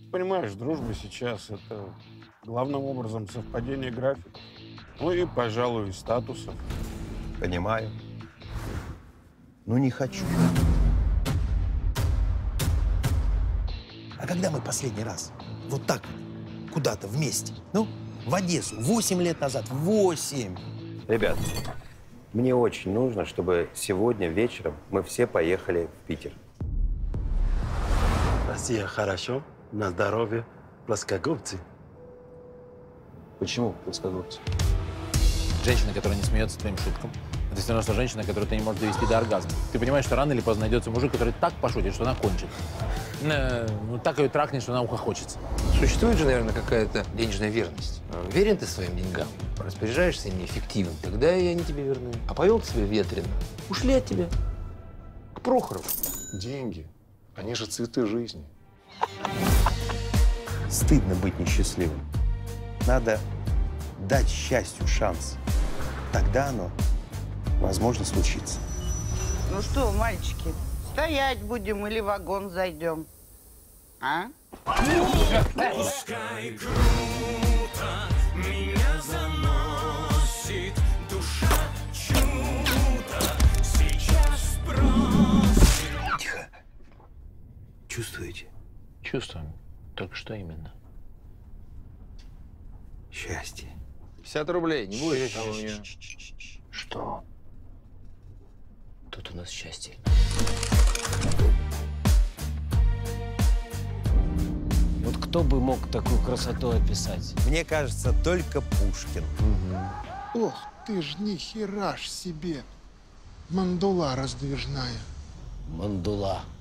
Понимаешь, дружба сейчас — это главным образом совпадение графиков. Ну и, пожалуй, статусов. Понимаю. Но не хочу. А когда мы последний раз вот так вот куда-то вместе? Ну, в Одессу 8 лет назад. 8! Ребят, мне очень нужно, чтобы сегодня вечером мы все поехали в Питер. Россия хорошо, на здоровье, плоскогубцы. Почему плоскогубцы? Женщина, которая не смеется твоим шуткам, это все равно, что женщина, которую ты не можешь довести до оргазма. Ты понимаешь, что рано или поздно найдется мужик, который так пошутит, что она кончит. Ну, так ее трахнет, что она ухохочется. Существует же, наверное, какая-то денежная верность. Верен ты своим деньгам, распоряжаешься ими эффективно, тогда и они тебе верны. А повел ты себя ветрено, ушли от тебя. К Прохорову. Деньги, они же цветы жизни. Стыдно быть несчастливым. Надо дать счастью шанс. Тогда оно, возможно, случится. Ну что, мальчики, стоять будем или в вагон зайдем? А? Пускай круто меня заносит душа чудо сейчас просит. Тихо. Чувствуете? Чувствуем. Только что именно? Счастье. 50 рублей, не будешь? Что? Тут у нас счастье. Вот кто бы мог такую красоту описать? Мне кажется, только Пушкин. Ох, ты ж ни хера ж себе. Мандула раздвижная. Мандула.